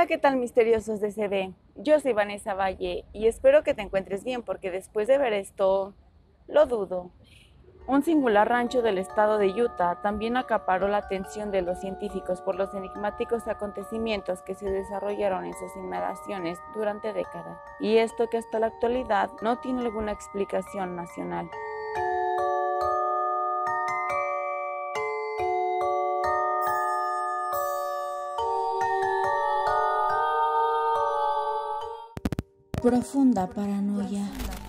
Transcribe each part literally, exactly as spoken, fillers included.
Hola, ¿qué tal, misteriosos de C B? Yo soy Vanessa Valle y espero que te encuentres bien porque después de ver esto, lo dudo. Un singular rancho del estado de Utah también acaparó la atención de los científicos por los enigmáticos acontecimientos que se desarrollaron en sus inmediaciones durante décadas, y esto que hasta la actualidad no tiene alguna explicación nacional. Profunda paranoia.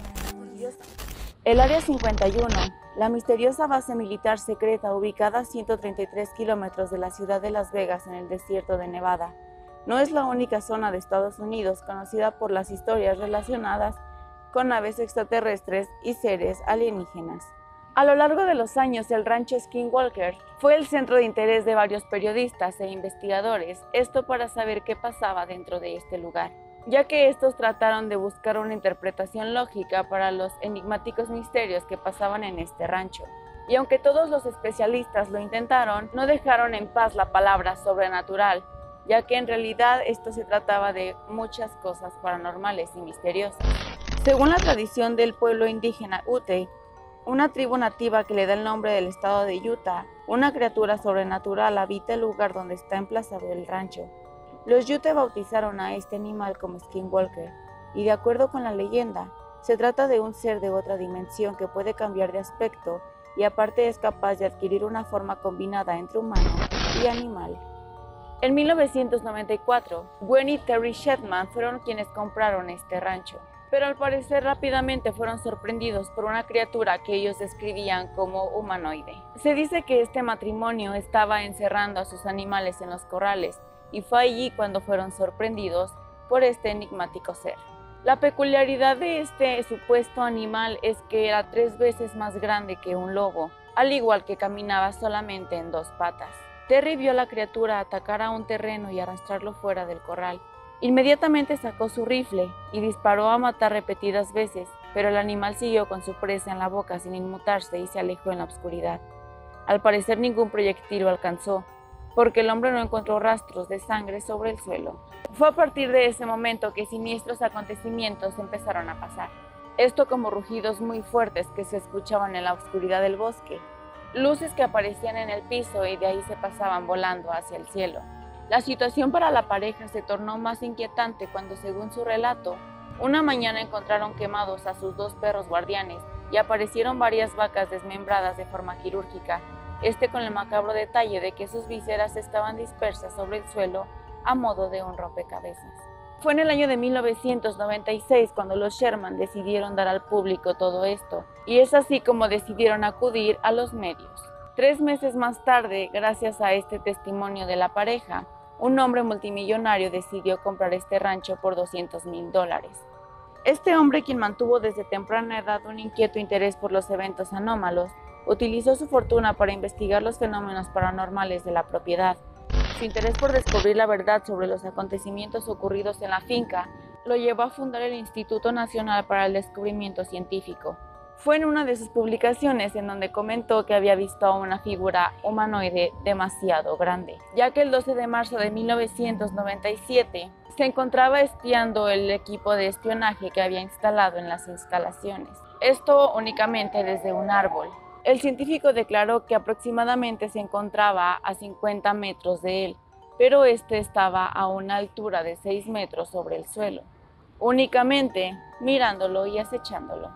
El Área cincuenta y uno, la misteriosa base militar secreta ubicada a ciento treinta y tres kilómetros de la ciudad de Las Vegas en el desierto de Nevada, no es la única zona de Estados Unidos conocida por las historias relacionadas con naves extraterrestres y seres alienígenas. A lo largo de los años, el rancho Skinwalker fue el centro de interés de varios periodistas e investigadores, esto para saber qué pasaba dentro de este lugar, ya que estos trataron de buscar una interpretación lógica para los enigmáticos misterios que pasaban en este rancho. Y aunque todos los especialistas lo intentaron, no dejaron en paz la palabra sobrenatural, ya que en realidad esto se trataba de muchas cosas paranormales y misteriosas. Según la tradición del pueblo indígena Ute, una tribu nativa que le da el nombre del estado de Utah, una criatura sobrenatural habita el lugar donde está emplazado el rancho. Los Ute bautizaron a este animal como Skinwalker, y de acuerdo con la leyenda, se trata de un ser de otra dimensión que puede cambiar de aspecto y aparte es capaz de adquirir una forma combinada entre humano y animal. En mil novecientos noventa y cuatro, Gwen y Terry Shetman fueron quienes compraron este rancho, pero al parecer rápidamente fueron sorprendidos por una criatura que ellos describían como humanoide. Se dice que este matrimonio estaba encerrando a sus animales en los corrales, y fue allí cuando fueron sorprendidos por este enigmático ser. La peculiaridad de este supuesto animal es que era tres veces más grande que un lobo, al igual que caminaba solamente en dos patas. Terry vio a la criatura atacar a un terreno y arrastrarlo fuera del corral. Inmediatamente sacó su rifle y disparó a matar repetidas veces, pero el animal siguió con su presa en la boca sin inmutarse y se alejó en la oscuridad. Al parecer ningún proyectil lo alcanzó, porque el hombre no encontró rastros de sangre sobre el suelo. Fue a partir de ese momento que siniestros acontecimientos empezaron a pasar. Esto como rugidos muy fuertes que se escuchaban en la oscuridad del bosque, luces que aparecían en el piso y de ahí se pasaban volando hacia el cielo. La situación para la pareja se tornó más inquietante cuando, según su relato, una mañana encontraron quemados a sus dos perros guardianes y aparecieron varias vacas desmembradas de forma quirúrgica, este con el macabro detalle de que sus vísceras estaban dispersas sobre el suelo a modo de un rompecabezas. Fue en el año de mil novecientos noventa y seis cuando los Sherman decidieron dar al público todo esto, y es así como decidieron acudir a los medios. Tres meses más tarde, gracias a este testimonio de la pareja, un hombre multimillonario decidió comprar este rancho por doscientos mil dólares. Este hombre, quien mantuvo desde temprana edad un inquieto interés por los eventos anómalos, utilizó su fortuna para investigar los fenómenos paranormales de la propiedad. Su interés por descubrir la verdad sobre los acontecimientos ocurridos en la finca lo llevó a fundar el Instituto Nacional para el Descubrimiento Científico. Fue en una de sus publicaciones en donde comentó que había visto a una figura humanoide demasiado grande, ya que el doce de marzo de mil novecientos noventa y siete se encontraba espiando el equipo de espionaje que había instalado en las instalaciones. Esto únicamente desde un árbol. El científico declaró que aproximadamente se encontraba a cincuenta metros de él, pero este estaba a una altura de seis metros sobre el suelo, únicamente mirándolo y acechándolo.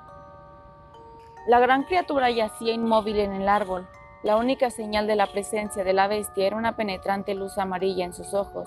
La gran criatura yacía inmóvil en el árbol. La única señal de la presencia de la bestia era una penetrante luz amarilla en sus ojos,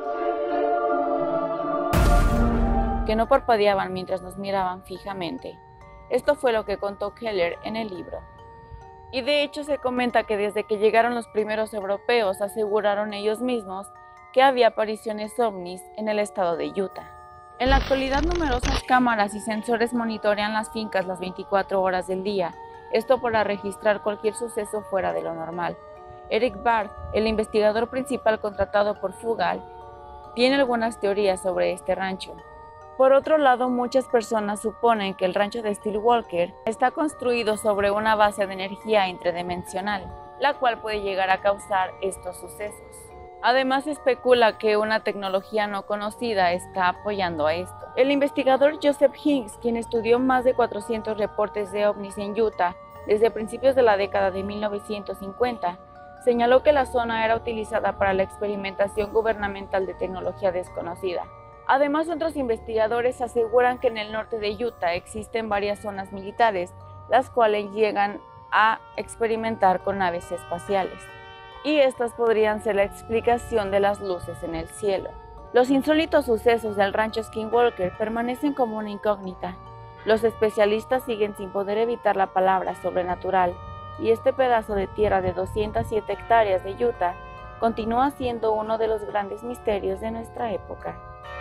que no parpadeaban mientras nos miraban fijamente. Esto fue lo que contó Keller en el libro. Y de hecho se comenta que desde que llegaron los primeros europeos aseguraron ellos mismos que había apariciones ovnis en el estado de Utah. En la actualidad numerosas cámaras y sensores monitorean las fincas las veinticuatro horas del día, esto para registrar cualquier suceso fuera de lo normal. Eric Barth, el investigador principal contratado por Fugal, tiene algunas teorías sobre este rancho. Por otro lado, muchas personas suponen que el rancho de Skinwalker está construido sobre una base de energía interdimensional, la cual puede llegar a causar estos sucesos. Además, se especula que una tecnología no conocida está apoyando a esto. El investigador Joseph Hinks, quien estudió más de cuatrocientos reportes de ovnis en Utah desde principios de la década de mil novecientos cincuenta, señaló que la zona era utilizada para la experimentación gubernamental de tecnología desconocida. Además, otros investigadores aseguran que en el norte de Utah existen varias zonas militares, las cuales llegan a experimentar con naves espaciales. Y estas podrían ser la explicación de las luces en el cielo. Los insólitos sucesos del rancho Skinwalker permanecen como una incógnita. Los especialistas siguen sin poder evitar la palabra sobrenatural, y este pedazo de tierra de doscientas siete hectáreas de Utah continúa siendo uno de los grandes misterios de nuestra época.